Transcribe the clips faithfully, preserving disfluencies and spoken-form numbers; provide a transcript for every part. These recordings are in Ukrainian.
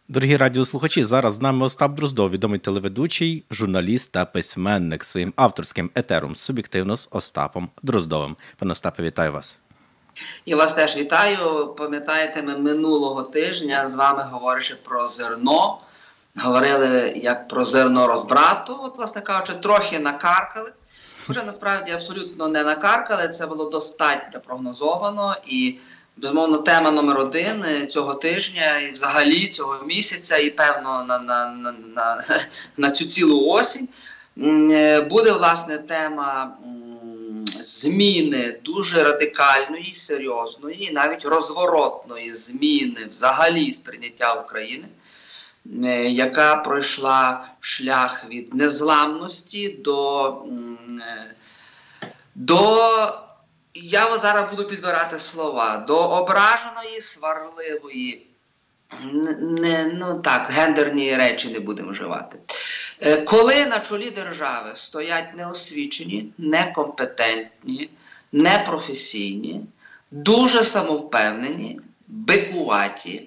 Дорогі радіослухачі, зараз з нами Остап Дроздов, відомий телеведучий, журналіст та письменник, своїм авторським етером «Суб'єктивно» з Остапом Дроздовим. Пане Остапе, вітаю вас. І вас теж вітаю. Пам'ятаєте, ми минулого тижня з вами, говорячи про зерно, говорили як про зерно розбрату. От, власне кажучи, трохи накаркали. Хоча насправді абсолютно не накаркали, це було достатньо прогнозовано. І, безумовно, тема номер один цього тижня і взагалі цього місяця, і, певно, на, на, на, на, на цю цілу осінь, буде, власне, тема зміни дуже радикальної, серйозної і навіть розворотної зміни взагалі сприйняття України, яка пройшла шлях від незламності до, до я зараз буду підбирати слова, до ображеної, сварливої, не, ну так, гендерні речі не будемо вживати. Коли на чолі держави стоять неосвічені, некомпетентні, непрофесійні, дуже самовпевнені, бикуваті,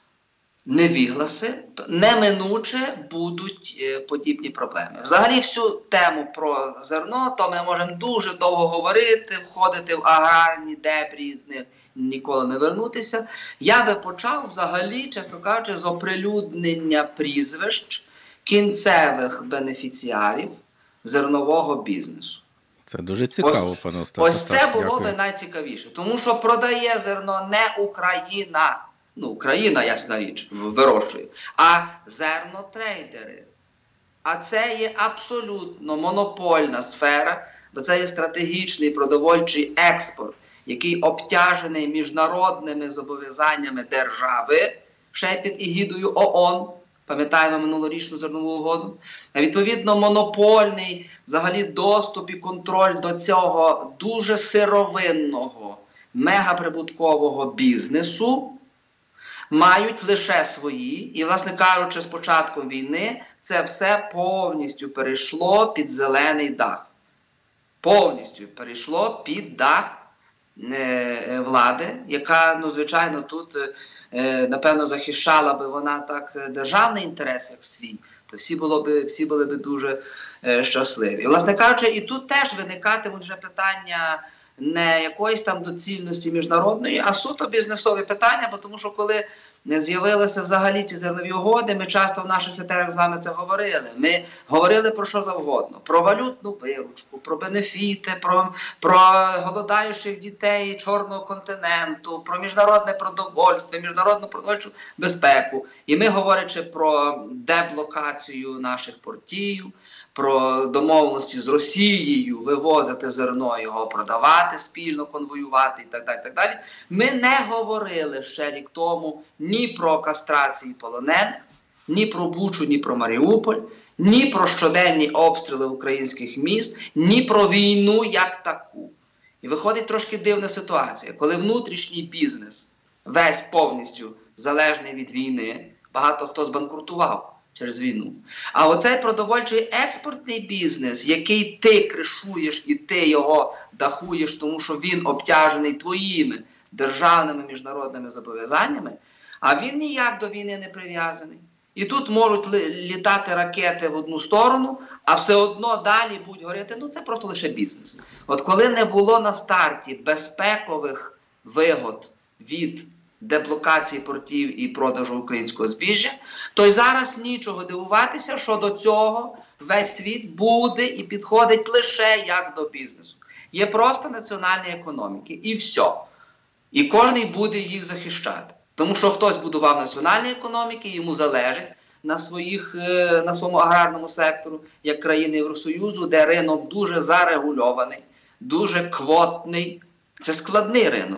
невігласи, то неминуче будуть подібні проблеми. Взагалі всю тему про зерно, то ми можемо дуже довго говорити, входити в аграрні дебрі, з них ніколи не вернутися. Я би почав взагалі, чесно кажучи, з оприлюднення прізвищ кінцевих бенефіціарів зернового бізнесу. Це дуже цікаво, ось, пане Остапе. Ось це було дякую. би найцікавіше. Тому що продає зерно не Україна, ну, Україна, ясна річ, вирощує, а зернотрейдери. А це є абсолютно монопольна сфера, бо це є стратегічний продовольчий експорт, який обтяжений міжнародними зобов'язаннями держави, ще під егідою ООН, пам'ятаємо минулорічну зернову угоду. Відповідно, монопольний взагалі доступ і контроль до цього дуже сировинного, мегаприбуткового бізнесу мають лише свої. І, власне кажучи, з початком війни це все повністю перейшло під зелений дах. Повністю перейшло під дах е, влади, яка, ну, звичайно, тут напевно, захищала би вона так державний інтерес, як свій, то всі, було би, всі були б дуже е, щасливі. І, власне кажучи, і тут теж виникатимуть вже питання не якоїсь там доцільності міжнародної, а суто бізнесові питання, бо тому що коли не з'явилися взагалі ці зернові угоди, ми часто в наших етерах з вами це говорили. Ми говорили про що завгодно. Про валютну виручку, про бенефіти, про, про голодаючих дітей Чорного континенту, про міжнародне продовольство, міжнародну продовольчу безпеку. І ми, говорячи про деблокацію наших портів, про домовленості з Росією вивозити зерно, його продавати, спільно конвоювати і так далі, так далі. Ми не говорили ще рік тому ні про кастрації полонених, ні про Бучу, ні про Маріуполь, ні про щоденні обстріли українських міст, ні про війну як таку. І виходить трошки дивна ситуація, коли внутрішній бізнес весь повністю залежний від війни, багато хто збанкрутував через війну. А оцей продовольчий експортний бізнес, який ти кришуєш і ти його дахуєш, тому що він обтяжений твоїми державними міжнародними зобов'язаннями, а він ніяк до війни не прив'язаний. І тут можуть літати ракети в одну сторону, а все одно далі будуть говорити, ну це просто лише бізнес. От коли не було на старті безпекових вигод від деблокації портів і продажу українського збіжжя, то й зараз нічого дивуватися, що до цього весь світ буде і підходить лише як до бізнесу. Є просто національні економіки і все. І кожен буде їх захищати. Тому що хтось будував національні економіки, йому залежить на, своїх, на своєму аграрному сектору, як країни Євросоюзу, де ринок дуже зарегульований, дуже квотний. Це складний ринок.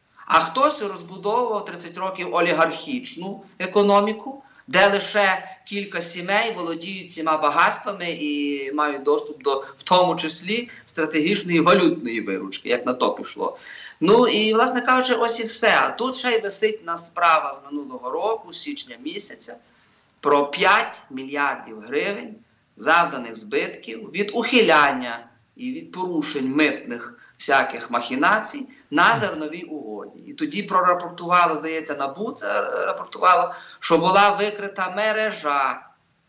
А хтось розбудовував тридцять років олігархічну економіку, де лише кілька сімей володіють цими багатствами і мають доступ до, в тому числі, стратегічної валютної виручки, як на то пішло. Ну і, власне кажучи, ось і все. А тут ще й висить на справа з минулого року, січня місяця, про п'ять мільярдів гривень завданих збитків від ухиляння і від порушень митних всяких махінацій на зерновій угоді. І тоді прорапортувало, здається, НАБУ це рапортувало, що була викрита мережа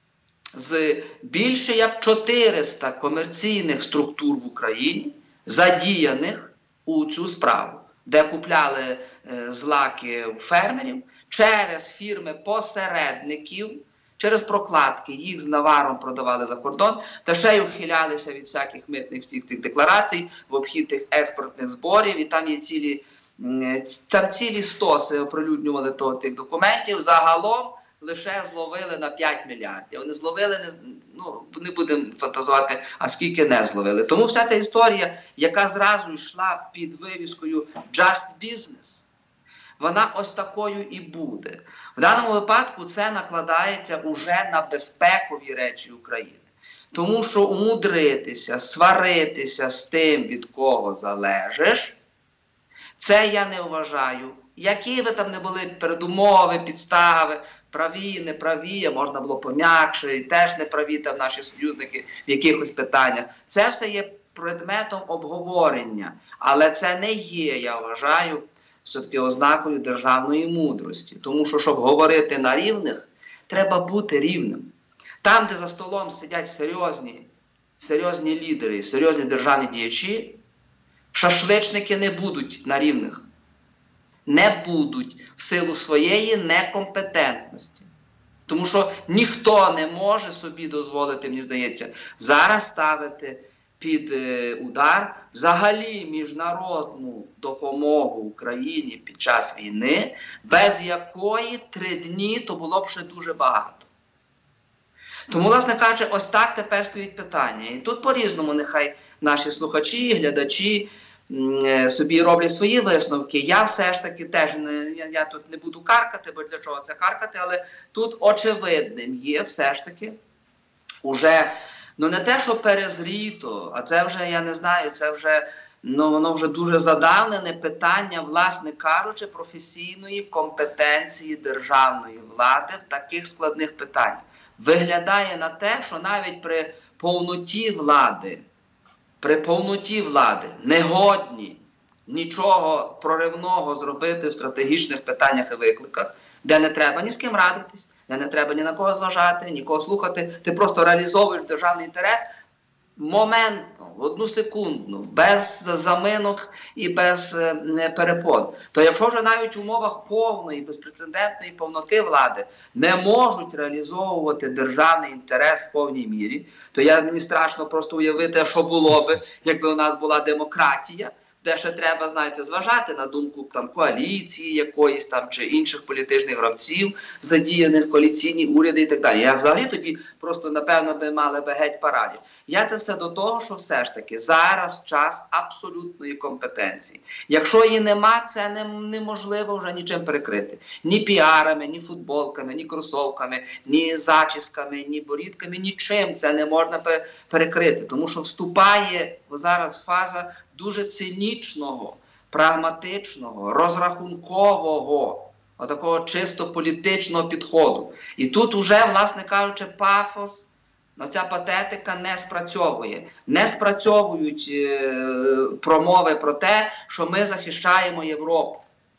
з більше як чотириста комерційних структур в Україні, задіяних у цю справу, де купляли е, злаки у фермерів через фірми-посередників, через прокладки, їх з наваром продавали за кордон, та ще й ухилялися від всяких митних всіх тих декларацій, в обхід тих експортних зборів, і там є цілі, там цілі стоси оприлюднювали того, тих документів. Загалом лише зловили на п'ять мільярдів. Вони зловили, не, ну, не будемо фантазувати, а скільки не зловили. Тому вся ця історія, яка зразу йшла під вивіскою «Just Business», вона ось такою і буде. В даному випадку це накладається уже на безпекові речі України. Тому що умудритися, сваритися з тим, від кого залежиш, це я не вважаю. Які би там не були передумови, підстави, праві, неправі, а можна було пом'якше, і теж неправі там наші союзники в якихось питаннях. Це все є предметом обговорення. Але це не є, я вважаю, все-таки ознакою державної мудрості. Тому що, щоб говорити на рівних, треба бути рівним. Там, де за столом сидять серйозні, серйозні лідери, серйозні державні діячі, шашличники не будуть на рівних. Не будуть в силу своєї некомпетентності. Тому що ніхто не може собі дозволити, мені здається, зараз ставити під удар взагалі міжнародну допомогу Україні під час війни, без якої три дні то було б ще дуже багато. Тому, власне кажучи, ось так тепер стоїть питання. І тут по-різному нехай наші слухачі, глядачі собі роблять свої висновки. Я все ж таки теж, не, я, я тут не буду каркати, бо для чого це каркати, але тут очевидним є все ж таки уже, ну не те, що перезріто, а це вже, я не знаю, це вже, ну воно вже дуже задавнене питання, власне кажучи, професійної компетенції державної влади в таких складних питаннях. Виглядає на те, що навіть при повноті влади, при повноті влади не годні нічого проривного зробити в стратегічних питаннях і викликах, де не треба ні з ким радитись, де не треба ні на кого зважати, нікого слухати. Ти просто реалізовуєш державний інтерес моментно, одну секундну, без заминок і без е, перепон. То якщо вже навіть в умовах повної, безпрецедентної повноти влади не можуть реалізовувати державний інтерес в повній мірі, то я, мені страшно просто уявити, що було би, якби у нас була демократія, де ще треба, знаєте, зважати на думку там, коаліції якоїсь там, чи інших політичних гравців, задіяних коаліційні уряди і так далі. Я взагалі тоді просто, напевно, би мали би геть параліч. Я це все до того, що все ж таки зараз час абсолютної компетенції. Якщо її нема, це не, неможливо вже нічим перекрити. Ні піарами, ні футболками, ні кросовками, ні зачісками, ні борідками, нічим це не можна перекрити. Тому що вступає зараз фаза дуже цинічного, прагматичного, розрахункового, отакого чисто політичного підходу. І тут уже, власне кажучи, пафос, ця патетика не спрацьовує. Не спрацьовують е, промови про те, що ми захищаємо Європу.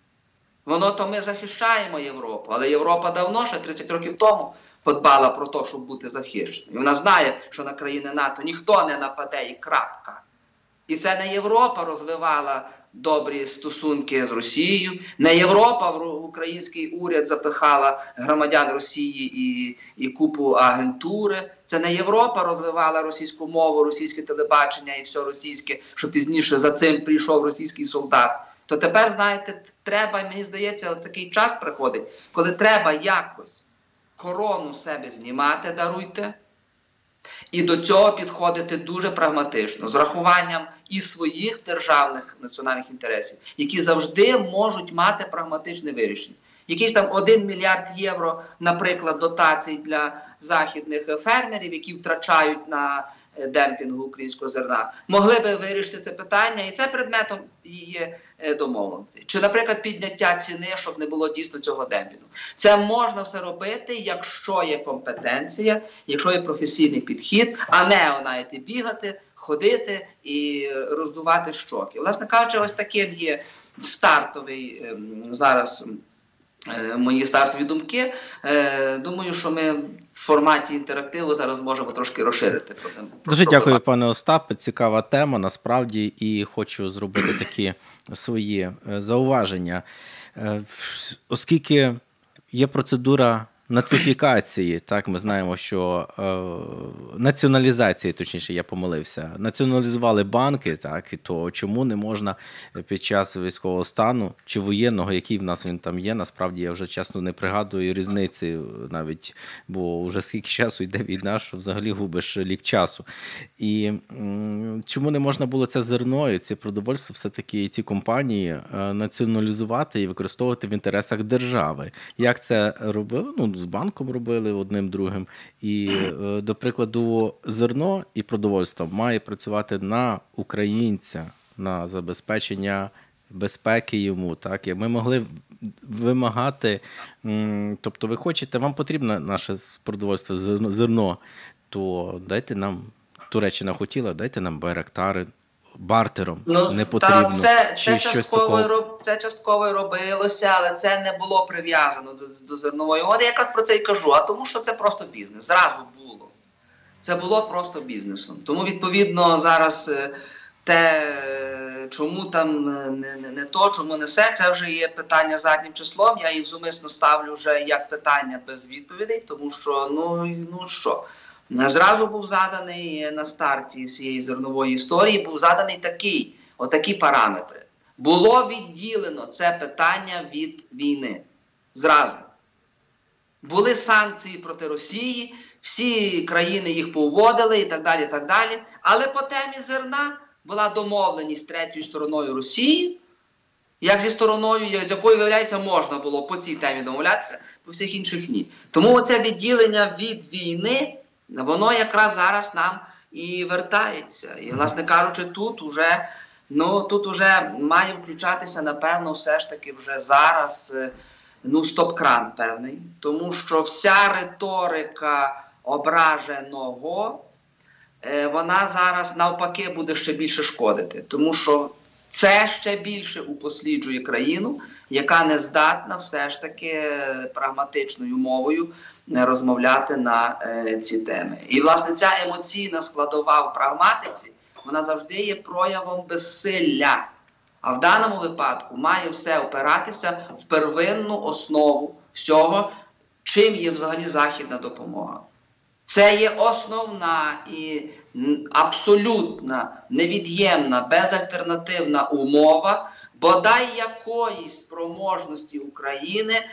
Воно то ми захищаємо Європу, але Європа давно, ще тридцять років тому, подбала про те, щоб бути захищеною. Вона знає, що на країни НАТО ніхто не нападе і крапка. І це не Європа розвивала добрі стосунки з Росією, не Європа в український уряд запихала громадян Росії і, і купу агентури, це не Європа розвивала російську мову, російське телебачення і все російське, що пізніше за цим прийшов російський солдат. То тепер, знаєте, треба, мені здається, от такий час приходить, коли треба якось корону себе знімати, даруйте, і до цього підходити дуже прагматично, з рахуванням і своїх державних національних інтересів, які завжди можуть мати прагматичне вирішення. Якийсь там один мільярд євро, наприклад, дотацій для західних фермерів, які втрачають на демпінгу українського зерна, могли би вирішити це питання, і це предметом є домовленості. Чи, наприклад, підняття ціни, щоб не було дійсно цього демпінгу. Це можна все робити, якщо є компетенція, якщо є професійний підхід, а не, знаєте, бігати, ходити і роздувати щоки. Власне кажучи, ось таким є стартовий зараз мої стартові думки. Думаю, що ми в форматі інтерактиву зараз можемо трошки розширити. Дуже дякую, пане Остапе. Цікава тема, насправді, і хочу зробити такі свої зауваження. Оскільки є процедура нацифікації, так, ми знаємо, що е, націоналізації, точніше, я помилився, націоналізували банки, так, і то чому не можна під час військового стану чи воєнного, який в нас він там є, насправді я вже чесно не пригадую різниці навіть, бо вже скільки часу йде війна, що взагалі губиш лік часу. І м, чому не можна було це зерно і це продовольство все-таки ці компанії е, націоналізувати і використовувати в інтересах держави? Як це робили? Ну, з банком робили одним другим. І, до прикладу, зерно і продовольство має працювати на українця, на забезпечення безпеки йому. Так? І ми могли вимагати, тобто ви хочете, вам потрібно наше продовольство, зерно, то дайте нам, Туреччина хотіла, дайте нам байрактари, бартером, ну, не потрібно. Та це, це, частково, це частково робилося, але це не було прив'язано до, до зернової угоди. Я якраз про це і кажу, а тому що це просто бізнес. Зразу було. Це було просто бізнесом. Тому, відповідно, зараз те, чому там не, не, не то, чому не все, це вже є питання заднім числом. Я їх зумисно ставлю вже як питання без відповідей, тому що, ну, ну що... Зразу був заданий на старті цієї зернової історії, був заданий такий, отакі параметри. Було відділено це питання від війни. Зразу. Були санкції проти Росії, всі країни їх повводили і так далі, і так далі. Але по темі зерна була домовленість третьою стороною Росії, як зі стороною, з якою, виявляється, можна було по цій темі домовлятися, по всіх інших ні. Тому оце відділення від війни, воно якраз зараз нам і вертається. І, власне кажучи, тут уже, ну, тут уже має включатися, напевно, все ж таки вже зараз, ну, стоп-кран певний. Тому що вся риторика ображеного, вона зараз навпаки буде ще більше шкодити. Тому що це ще більше упосліджує країну, яка не здатна все ж таки прагматичною мовою розмовляти на е, ці теми. І, власне, ця емоційна складова в прагматиці, вона завжди є проявом безсилля. А в даному випадку має все опиратися в первинну основу всього, чим є взагалі західна допомога. Це є основна і абсолютна, невід'ємна, безальтернативна умова бодай якоїсь спроможності України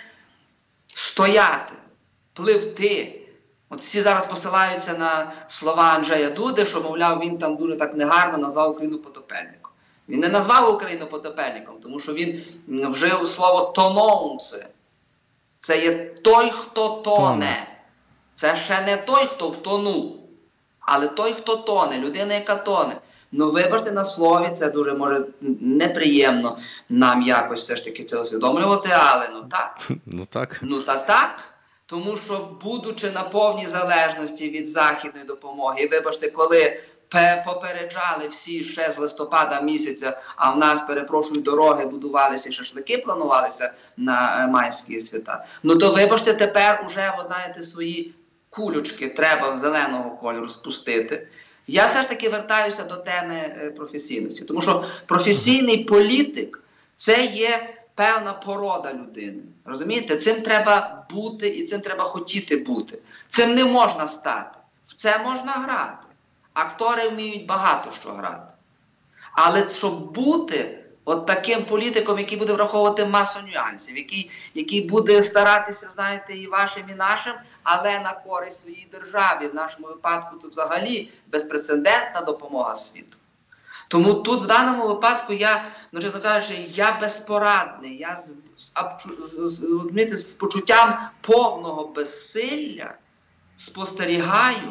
стояти, пливти. От всі зараз посилаються на слова Анджея Дуди, що, мовляв, він там дуже так негарно назвав Україну потопельником. Він не назвав Україну потопельником, тому що він вжив слово «тононце». Це є той, хто тоне. Це ще не той, хто втонув, але той, хто тоне, людина, яка тоне. Ну, вибачте на слові, це дуже, може, неприємно нам якось все ж таки це усвідомлювати, але ну так. Ну так. Ну та так. Тому що, будучи на повній залежності від західної допомоги, і вибачте, коли попереджали всі ще з листопада місяця, а в нас, перепрошую, дороги будувалися, шашлики планувалися на майські свята, ну то вибачте, тепер уже, ви знаєте, свої кулючки треба зеленого кольору спустити. Я все ж таки вертаюся до теми професійності, тому що професійний політик – це є певна порода людини. Розумієте? Цим треба бути і цим треба хотіти бути. Цим не можна стати. В це можна грати. Актори вміють багато що грати. Але щоб бути от таким політиком, який буде враховувати масу нюансів, який, який буде старатися, знаєте, і вашим, і нашим, але на користь своїй державі. В нашому випадку тут взагалі безпрецедентна допомога світу. Тому тут в даному випадку я, ну, чесно кажучи, я безпорадний, я з, з, з, з, з почуттям повного безсилля спостерігаю,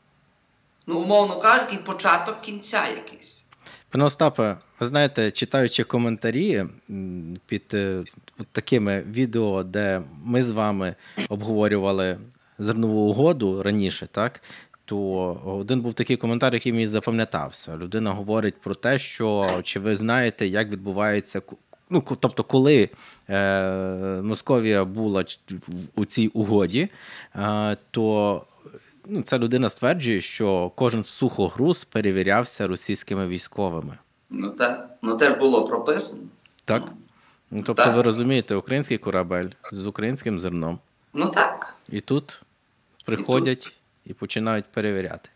ну, умовно кажучи, початок кінця якийсь. Пане Остапе, ви знаєте, читаючи коментарі під е, такими відео, де ми з вами обговорювали зернову угоду раніше, так, то один був такий коментар, який мені запам'ятався. Людина говорить про те, що чи ви знаєте, як відбувається, ну, тобто, коли е, Московія була у цій угоді, е, то ну, ця людина стверджує, що кожен сухогруз перевірявся російськими військовими. Ну так, ну це ж було прописано. Так? Ну, тобто, так. Ви розумієте, український корабель з українським зерном. Ну так. І тут приходять і, тут... і починають перевіряти.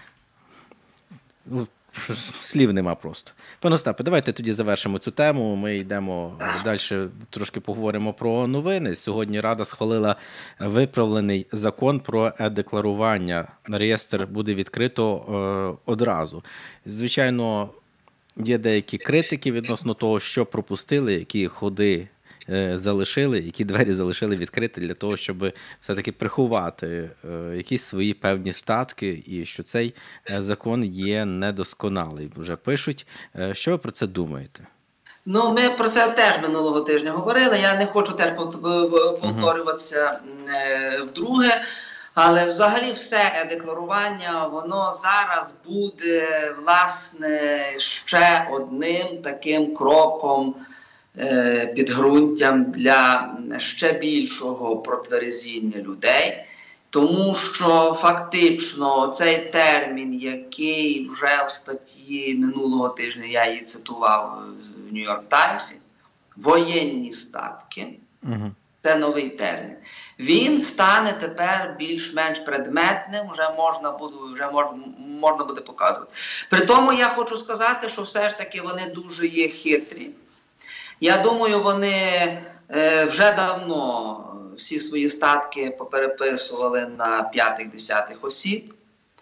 Ну, слів нема просто. Пане Остапе, давайте тоді завершимо цю тему. Ми йдемо далі, трошки поговоримо про новини. Сьогодні Рада схвалила виправлений закон про е-декларування. Реєстр буде відкрито е, одразу. Звичайно, є деякі критики відносно того, що пропустили, які ходи е, залишили, які двері залишили відкриті для того, щоб все-таки приховати е, якісь свої певні статки, і що цей е, закон є недосконалий. Вже пишуть. Е, що ви про це думаєте? Ну, ми про це теж минулого тижня говорили. Я не хочу теж повторюватися uh-huh. вдруге. Але взагалі все е-декларування, воно зараз буде, власне, ще одним таким кроком, е, підґрунтям для ще більшого протверезіння людей. Тому що фактично цей термін, який вже в статті минулого тижня, я її цитував в Нью-Йорк Таймсі, воєнні статки, угу. Це новий термін. Він стане тепер більш-менш предметним, вже можна буде, вже можна, можна буде показувати. При тому я хочу сказати, що все ж таки вони дуже є хитрі. Я думаю, вони е, вже давно всі свої статки попереписували на п'ятих-десятих осіб.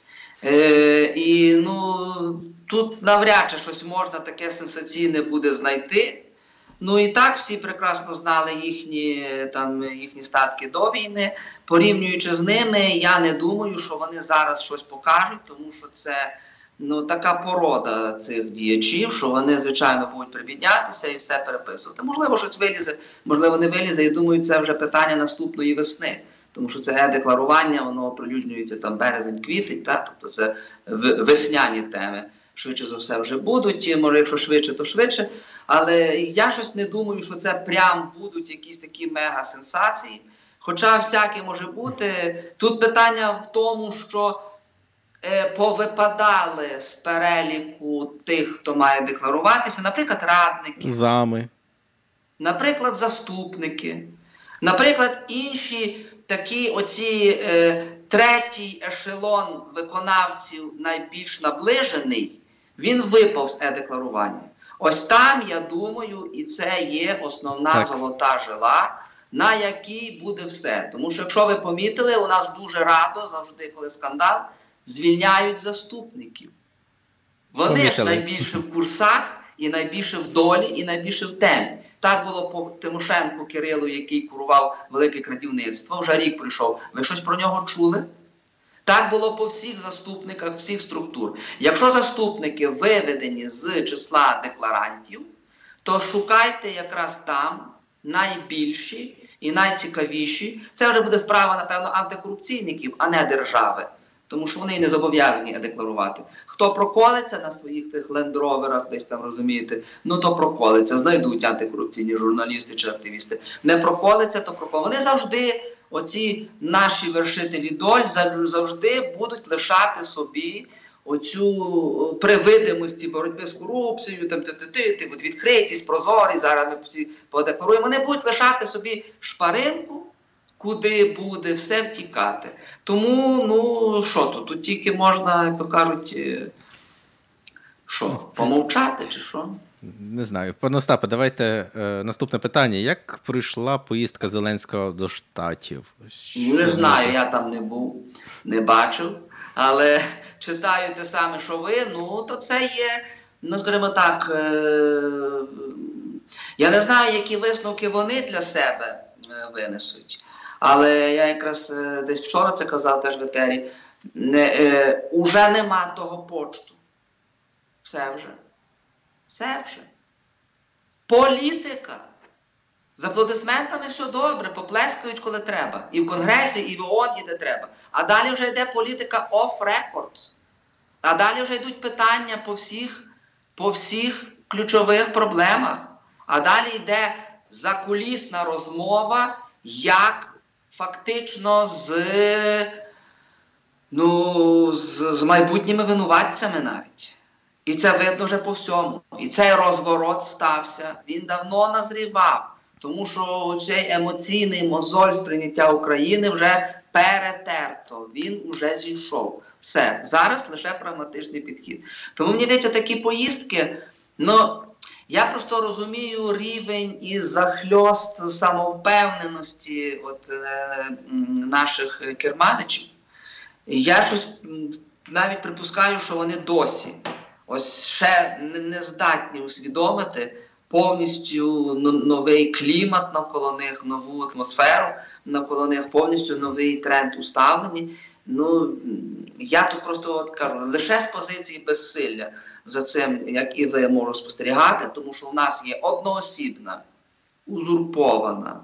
Е, і ну, тут навряд чи щось можна таке сенсаційне буде знайти. Ну і так всі прекрасно знали їхні, там, їхні статки до війни. Порівнюючи з ними, я не думаю, що вони зараз щось покажуть, тому що це ну, така порода цих діячів, що вони, звичайно, будуть прибіднятися і все переписувати. Можливо, щось вилізе, можливо, не вилізе. І думаю, це вже питання наступної весни. Тому що це е-декларування, воно оприлюднюється там березень-квітень, тобто це весняні теми. Швидше за все вже будуть, може, якщо швидше, то швидше. Але я щось не думаю, що це прям будуть якісь такі мега-сенсації. Хоча всяке може бути. Тут питання в тому, що е, повипадали з переліку тих, хто має декларуватися, наприклад, радники. Зами. Наприклад, заступники. Наприклад, інші такі оці е, третій ешелон виконавців найбільш наближений, він випав з е-декларування. Ось там, я думаю, і це є основна так. золота жила, на якій буде все. Тому що, якщо ви помітили, у нас дуже радо, завжди, коли скандал, звільняють заступників. Вони помітили. Ж найбільше в курсах, і найбільше в долі, і найбільше в темі. Так було по Тимошенку Кирилу, який курував велике крадівництво, вже рік пройшов. Ви щось про нього чули? Так було по всіх заступниках, всіх структур. Якщо заступники виведені з числа декларантів, то шукайте якраз там найбільші і найцікавіші. Це вже буде справа, напевно, антикорупційників, а не держави. Тому що вони і не зобов'язані декларувати. Хто проколиться на своїх тих лендроверах, десь там, розумієте, ну то проколиться. Знайдуть антикорупційні журналісти чи активісти. Не проколиться, то проколиться. Вони завжди... Оці наші вершителі доль завжди будуть лишати собі оцю при видимості боротьби з корупцією, там, ти, ти, ти, ти, от відкритість, прозорість, зараз ми всі подекларуємо. Вони будуть лишати собі шпаринку, куди буде все втікати. Тому, ну, що тут? Тут тільки можна, як то кажуть, що, помовчати чи що? Не знаю. Пане Остапе, давайте е, наступне питання. Як пройшла поїздка Зеленського до Штатів? Що не знаю, я там не був, не бачив, але читаю те саме, що ви, ну, то це є, ну, скажімо так, е, я не знаю, які висновки вони для себе е, винесуть, але я якраз е, десь вчора це казав теж в етері, не, е, уже нема того почту. Все вже. Все вже. Політика. З аплодисментами все добре, поплескають, коли треба. І в Конгресі, і в ООН, і де треба. А далі вже йде політика off records. А далі вже йдуть питання по всіх, по всіх ключових проблемах. А далі йде закулісна розмова, як фактично з, ну, з, з майбутніми винуватцями навіть. І це видно вже по всьому. І цей розворот стався. Він давно назрівав. Тому що цей емоційний мозоль сприйняття України вже перетерто. Він вже зійшов. Все. Зараз лише прагматичний підхід. Тому мені здається, такі поїздки, ну, я просто розумію рівень і захльост самовпевненості от, е, наших керманичів. Я щось навіть припускаю, що вони досі ось ще не здатні усвідомити повністю новий клімат навколо них, нову атмосферу навколо них, повністю новий тренд уставлені. Ну, я тут просто от кажу, лише з позиції безсилля за цим, як і ви, можу спостерігати, тому що в нас є одноосібна, узурпована,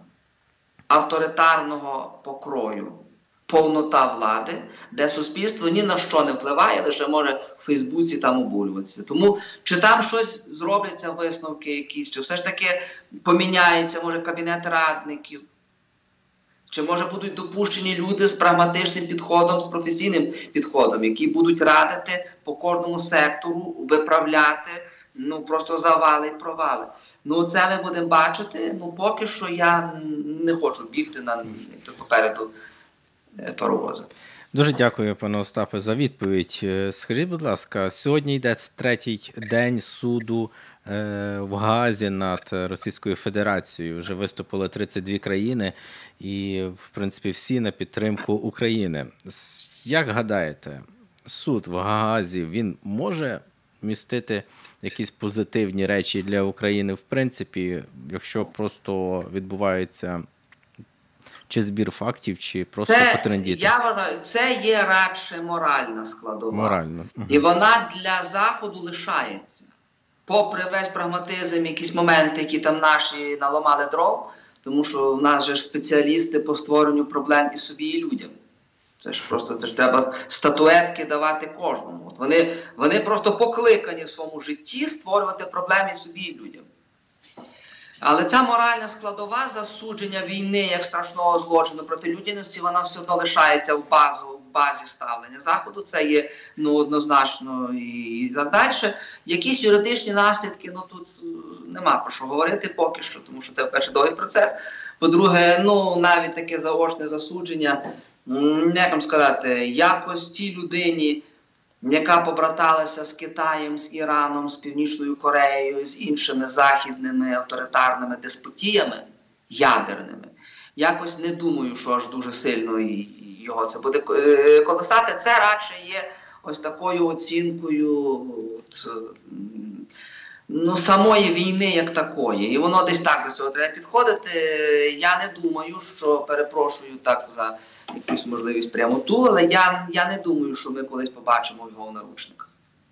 авторитарного покрою повнота влади, де суспільство ні на що не впливає, лише може в Фейсбуці там обурюватися. Тому чи там щось зробляться висновки якісь, чи все ж таки поміняється, може, кабінет радників, чи може будуть допущені люди з прагматичним підходом, з професійним підходом, які будуть радити по кожному сектору, виправляти, ну, просто завали і провали. Ну, це ми будемо бачити. Ну, поки що я не хочу бігти на попереду паровоза. Дуже дякую, пане Остапе, за відповідь. Скажіть, будь ласка, сьогодні йде третій день суду в Гаазі над Російською Федерацією. Вже виступили тридцять дві країни і, в принципі, всі на підтримку України. Як гадаєте, суд в Гаазі, він може містити якісь позитивні речі для України, в принципі, якщо просто відбувається чи збір фактів, чи просто це, потрендіти? Я вважаю, це є радше моральна складова. Морально. Угу. І вона для Заходу лишається. Попри весь прагматизм, якісь моменти, які там наші наламали дров, тому що в нас же спеціалісти по створенню проблем і собі, і людям. Це ж просто це ж треба статуетки давати кожному. От вони, вони просто покликані в своєму житті створювати проблеми і собі, і людям. Але ця моральна складова засудження війни як страшного злочину проти людяності, вона все одно лишається в, базу, в базі ставлення Заходу. Це є, ну, однозначно і так далі. Якісь юридичні наслідки, ну, тут нема про що говорити поки що, тому що це, перше, довгий процес. По-друге, ну, навіть таке заочне засудження, як вам сказати, якось тій людині, яка побраталася з Китаєм, з Іраном, з Північною Кореєю, з іншими західними авторитарними деспотіями, ядерними. Якось не думаю, що аж дуже сильно його це буде колесати. Це радше є ось такою оцінкою от, ну, самої війни як такої. І воно десь так до цього треба підходити. Я не думаю, що, перепрошую так за якусь можливість прямоту, але я, я не думаю, що ми колись побачимо його в наручниках.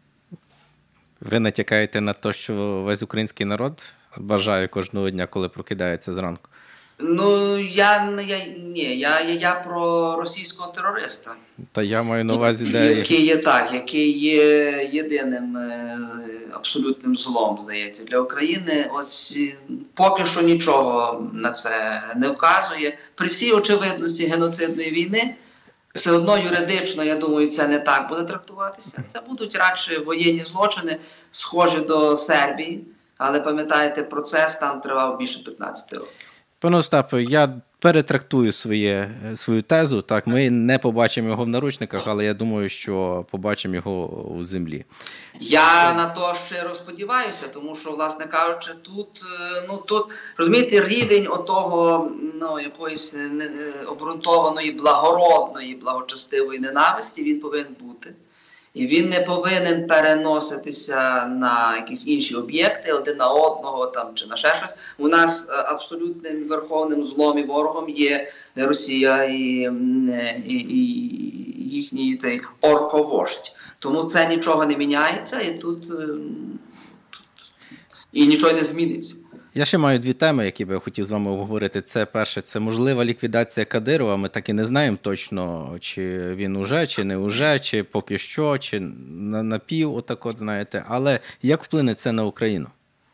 Ви натякаєте на те, що весь український народ бажає кожного дня, коли прокидається зранку? Ну, я, я, ні, я, я, я про російського терориста. Та я маю на увазі, де... Який є так, який є єдиним е, абсолютним злом, здається, для України. Ось поки що нічого на це не вказує. При всій очевидності геноцидної війни, все одно юридично, я думаю, це не так буде трактуватися. Це будуть радше воєнні злочини, схожі до Сербії. Але пам'ятаєте, процес там тривав більше п'ятнадцять років. Пане Остапе, я перетрактую своє, свою тезу. Так, ми не побачимо його в наручниках, але я думаю, що побачимо його у землі. Я на то щиро сподіваюся, тому що, власне кажучи, тут, ну, тут, розумієте, рівень отого, ну, якоїсь обґрунтованої, благородної, благочестивої ненависті, він повинен бути. І він не повинен переноситися на якісь інші об'єкти, один на одного там, чи на ще щось. У нас абсолютним верховним злом і ворогом є Росія і, і, і їхній той орковождь. Тому це нічого не міняється і тут і нічого не зміниться. Я ще маю дві теми, які би я хотів з вами обговорити. Це перше, це можлива ліквідація Кадирова. Ми так і не знаємо точно, чи він уже, чи не уже, чи поки що, чи на напів, отак от, знаєте. Але як вплине це на Україну?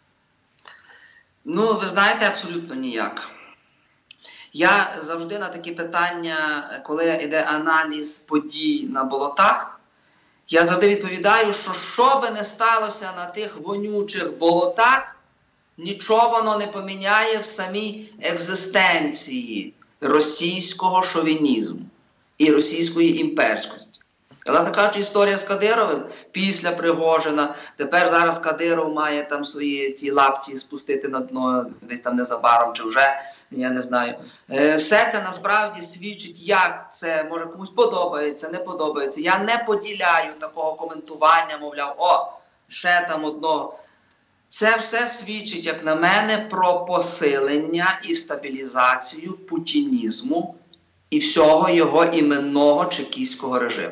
Ну, ви знаєте, абсолютно ніяк. Я завжди на такі питання, коли йде аналіз подій на болотах, я завжди відповідаю, що що би не сталося на тих вонючих болотах, нічого воно не поміняє в самій екзистенції російського шовінізму і російської імперськості. Власне кажучи, історія з Кадировим після Пригожина, тепер зараз Кадиров має там свої ті лапті спустити на дно десь там незабаром, чи вже, я не знаю. Все це насправді свідчить, як це, може комусь подобається, не подобається. Я не поділяю такого коментування, мовляв, о, ще там одного. Це все свідчить, як на мене, про посилення і стабілізацію путінізму і всього його іменного чекістського режиму.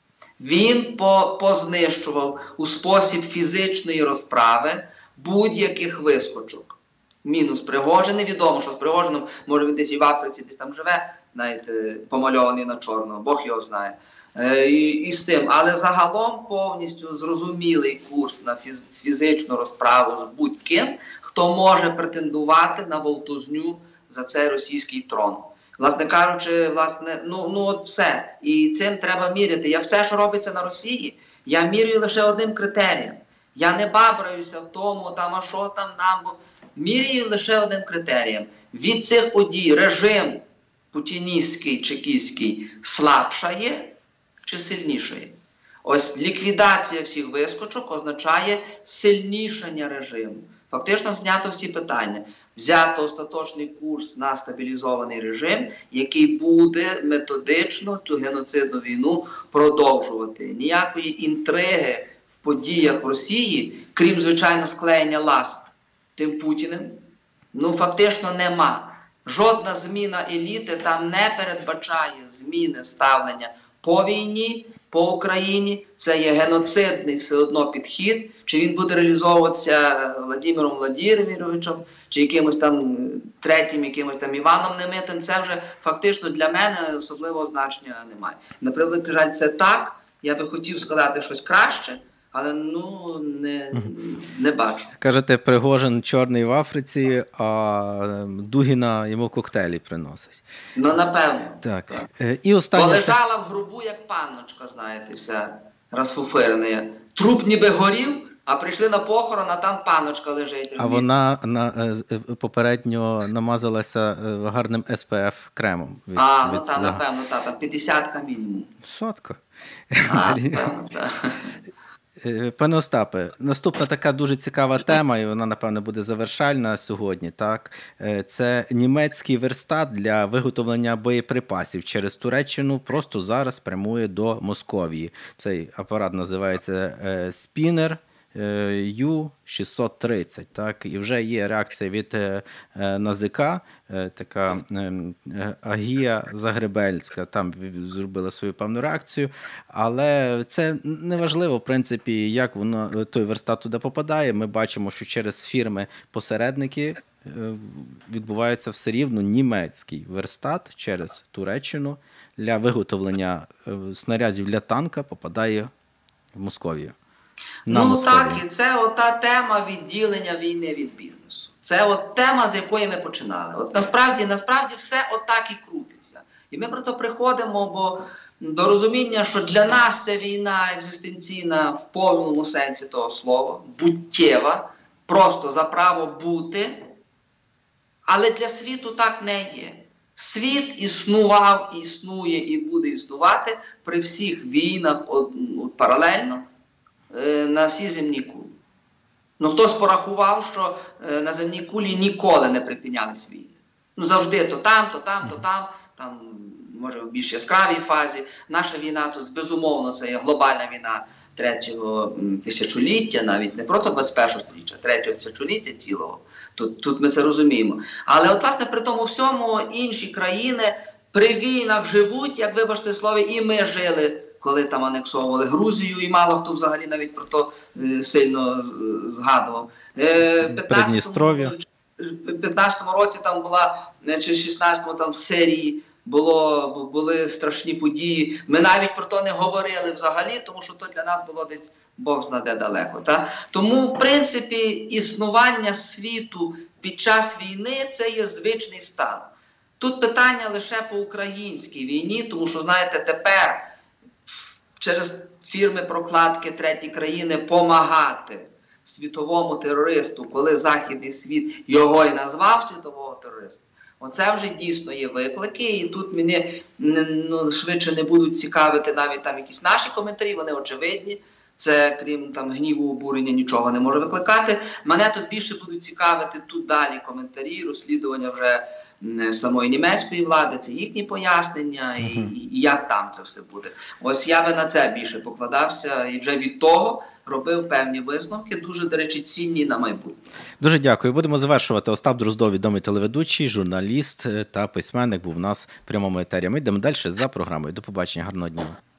Він познищував у спосіб фізичної розправи будь-яких вискочок. Мінус Пригожин. Невідомо, що з Пригожином, може він десь і в Африці, десь там живе, знаєте, помальований на чорного, Бог його знає. Е, і, і з тим. Але загалом повністю зрозумілий курс на фіз, фізичну розправу з будь-ким, хто може претендувати на вовтузню за цей російський трон. Власне кажучи, власне, ну, ну от все. І цим треба міряти. Я все, що робиться на Росії, я міряю лише одним критерієм. Я не бабраюся в тому, там, а що там нам. Міряю лише одним критерієм. Від цих подій режим путіністський, чекістський слабшає чи сильнішає? Ось ліквідація всіх вискочок означає сильнішання режиму. Фактично знято всі питання. Взято остаточний курс на стабілізований режим, який буде методично цю геноцидну війну продовжувати. Ніякої інтриги в подіях в Росії, крім, звичайно, склеєння ласт тим Путіним, ну фактично нема. Жодна зміна еліти там не передбачає зміни ставлення по війні, по Україні. Це є геноцидний все одно підхід. Чи він буде реалізовуватися Владимиром Владимировичем, чи якимось там третім, якимось там Іваном Немитим, це вже фактично для мене особливого значення немає. На превеликий жаль, це так. Я би хотів сказати щось краще, але ну не, не бачу. Кажете, Пригожин чорний в Африці, а Дугіна йому коктейлі приносить. Ну, напевно. Так. так. І остання... Полежала в грубу, як панночка, знаєте, вся розфуфирена. Труп ніби горів, а прийшли на похорон, а там панночка лежить. А вона на, попередньо намазалася гарним ес пе еф кремом. Від, а, від... ну так, напевно, та, там п'ятдесятка мінімум. Сотка. А, напевно, так. Пане Остапе, наступна така дуже цікава тема, і вона, напевно, буде завершальна сьогодні. Так? Це німецький верстат для виготовлення боєприпасів через Туреччину просто зараз прямує до Московії. Цей апарат називається «Спінер Ю шістсот тридцять». Так? І вже є реакція від НАЗК, така Агія Загребельська, там зробила свою певну реакцію, але це неважливо, в принципі, як воно, той верстат туди попадає. Ми бачимо, що через фірми-посередники відбувається все рівно німецький верстат через Туреччину для виготовлення снарядів для танка попадає в Московію. На ну Московію. Так, і це ота тема відділення війни від бізнесу. Це от тема, з якої ми починали. От насправді, насправді все отак і крутиться. І ми про то приходимо, бо до розуміння, що для нас це війна екзистенційна в повному сенсі того слова, буттєва, просто за право бути, але для світу так не є. Світ існував, існує і буде існувати при всіх війнах от, от, паралельно на всій земній кулі. Ну, хтось порахував, що е, на земній кулі ніколи не припинялись війни. Ну, завжди то там, то там, то там, там, може, в більш яскравій фазі. Наша війна тут, безумовно, це є глобальна війна третього тисячоліття, навіть не просто двадцять першого століття, третього тисячоліття цілого. Тут, тут ми це розуміємо. Але, от, власне, при тому всьому інші країни при війнах живуть, як, вибачте слово, і ми жили, коли там анексовували Грузію, і мало хто взагалі навіть про то е, сильно згадував. Е, Придністров'я. п'ятнадцятому році там була, чи шістнадцятому там в Сирії було, були страшні події. Ми навіть про то не говорили взагалі, тому що то для нас було десь Бог знаде далеко. Та? Тому, в принципі, існування світу під час війни – це є звичний стан. Тут питання лише по українській війні, тому що, знаєте, тепер через фірми-прокладки треті країни помагати світовому терористу, коли західний світ його і назвав світового терориста, оце вже дійсно є виклики, і тут мене ну, швидше не будуть цікавити навіть там якісь наші коментарі, вони очевидні. Це, крім там гніву, обурення, нічого не може викликати. Мене тут більше будуть цікавити тут далі коментарі, розслідування вже самої німецької влади, це їхні пояснення, і, і, і як там це все буде. Ось я би на це більше покладався і вже від того робив певні висновки, дуже, до речі, цінні на майбутнє. Дуже дякую. Будемо завершувати. Остап Дроздов, відомий телеведучий, журналіст та письменник, був у нас в прямому етері. Ми йдемо далі за програмою. До побачення. Гарного дня.